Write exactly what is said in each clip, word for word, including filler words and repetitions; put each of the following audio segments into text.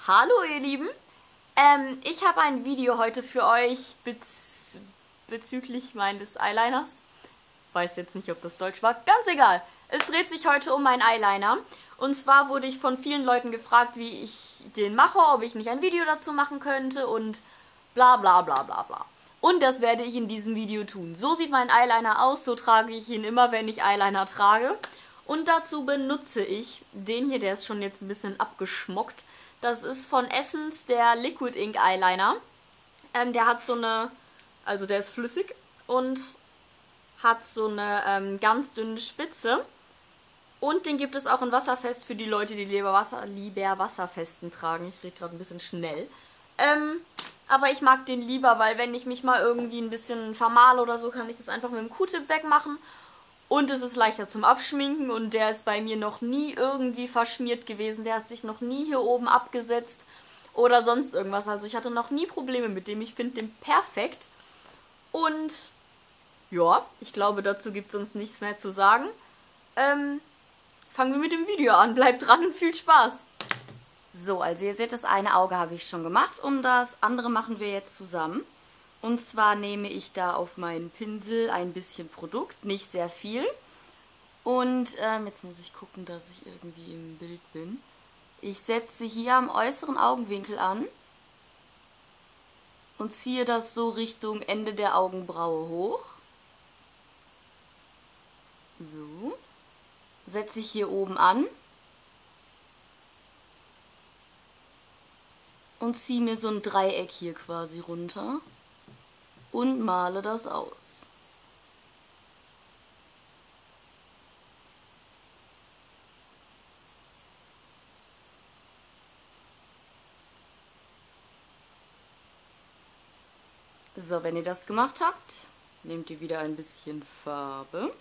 Hallo ihr Lieben, ähm, ich habe ein Video heute für euch bez bezüglich meines Eyeliners. Weiß jetzt nicht, ob das Deutsch war, ganz egal. Es dreht sich heute um meinen Eyeliner. Und zwar wurde ich von vielen Leuten gefragt, wie ich den mache, ob ich nicht ein Video dazu machen könnte und bla bla bla bla bla. Und das werde ich in diesem Video tun. So sieht mein Eyeliner aus, so trage ich ihn immer, wenn ich Eyeliner trage. Und dazu benutze ich den hier, der ist schon jetzt ein bisschen abgeschmockt. Das ist von Essence der Liquid Ink Eyeliner. Ähm, der hat so eine, also der ist flüssig und hat so eine ähm, ganz dünne Spitze. Und den gibt es auch in wasserfest für die Leute, die lieber, Wasser, lieber wasserfesten tragen. Ich rede gerade ein bisschen schnell. Ähm, aber ich mag den lieber, weil wenn ich mich mal irgendwie ein bisschen vermale oder so, kann ich das einfach mit dem Q-Tip wegmachen. Und es ist leichter zum Abschminken und der ist bei mir noch nie irgendwie verschmiert gewesen. Der hat sich noch nie hier oben abgesetzt oder sonst irgendwas. Also ich hatte noch nie Probleme mit dem. Ich finde den perfekt. Und ja, ich glaube, dazu gibt es uns nichts mehr zu sagen. Ähm, fangen wir mit dem Video an. Bleibt dran und viel Spaß. So, also ihr seht, das eine Auge habe ich schon gemacht und das andere machen wir jetzt zusammen. Und zwar nehme ich da auf meinen Pinsel ein bisschen Produkt, nicht sehr viel. Und ähm, jetzt muss ich gucken, dass ich irgendwie im Bild bin. Ich setze hier am äußeren Augenwinkel an und ziehe das so Richtung Ende der Augenbraue hoch. So. Setze ich hier oben an und ziehe mir so ein Dreieck hier quasi runter. Und male das aus. So, wenn ihr das gemacht habt, nehmt ihr wieder ein bisschen Farbe.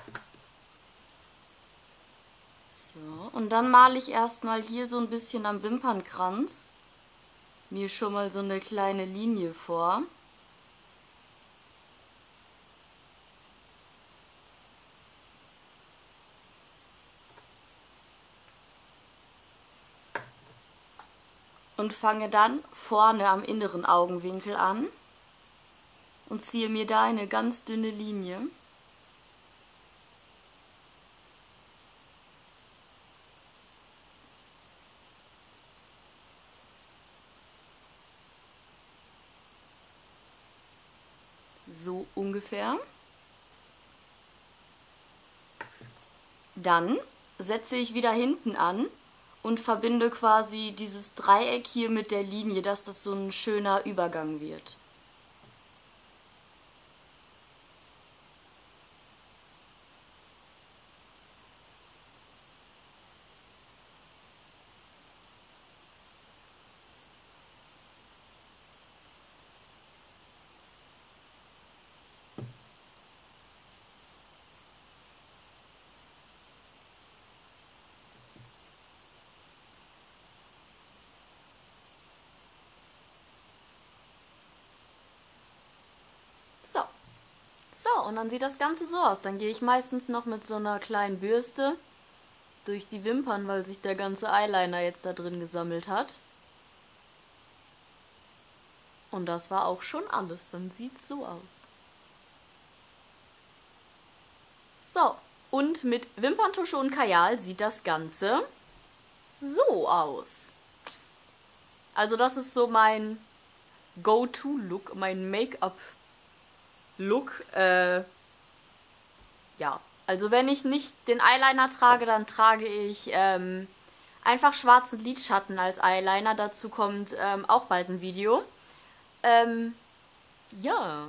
So, und dann male ich erstmal hier so ein bisschen am Wimpernkranz mir schon mal so eine kleine Linie vor. Und fange dann vorne am inneren Augenwinkel an und ziehe mir da eine ganz dünne Linie. So ungefähr. Dann setze ich wieder hinten an und verbinde quasi dieses Dreieck hier mit der Linie, dass das so ein schöner Übergang wird. So, und dann sieht das Ganze so aus. Dann gehe ich meistens noch mit so einer kleinen Bürste durch die Wimpern, weil sich der ganze Eyeliner jetzt da drin gesammelt hat. Und das war auch schon alles. Dann sieht es so aus. So, und mit Wimperntusche und Kajal sieht das Ganze so aus. Also das ist so mein Go-To-Look, mein Make-up Look, äh, ja, also wenn ich nicht den Eyeliner trage, dann trage ich ähm, einfach schwarzen Lidschatten als Eyeliner. Dazu kommt ähm, auch bald ein Video. Ähm, ja.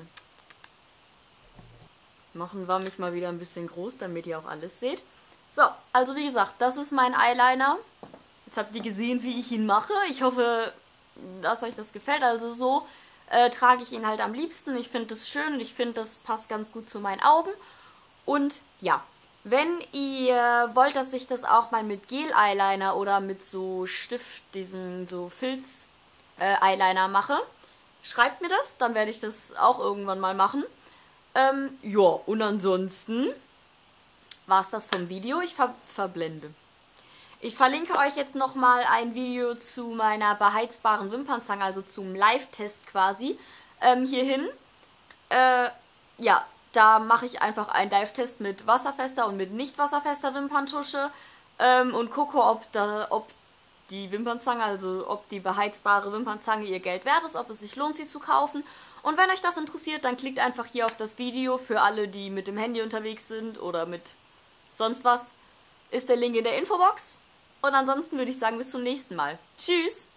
Machen wir mich mal wieder ein bisschen groß, damit ihr auch alles seht. So, also wie gesagt, das ist mein Eyeliner. Jetzt habt ihr gesehen, wie ich ihn mache. Ich hoffe, dass euch das gefällt. Also so Äh, trage ich ihn halt am liebsten. Ich finde das schön und ich finde, das passt ganz gut zu meinen Augen. Und ja, wenn ihr wollt, dass ich das auch mal mit Gel-Eyeliner oder mit so Stift, diesen so Filz-Eyeliner äh, mache, schreibt mir das, dann werde ich das auch irgendwann mal machen. Ähm, ja, und ansonsten war es das vom Video. Ich ver verblende. Ich verlinke euch jetzt nochmal ein Video zu meiner beheizbaren Wimpernzange, also zum Live-Test quasi, ähm, hierhin. Äh, ja, da mache ich einfach einen Live-Test mit wasserfester und mit nicht wasserfester Wimperntusche ähm, und gucke, ob, da, ob die Wimpernzange, also ob die beheizbare Wimpernzange ihr Geld wert ist, ob es sich lohnt, sie zu kaufen. Und wenn euch das interessiert, dann klickt einfach hier auf das Video. Für alle, die mit dem Handy unterwegs sind oder mit sonst was, ist der Link in der Infobox. Und ansonsten würde ich sagen, bis zum nächsten Mal. Tschüss!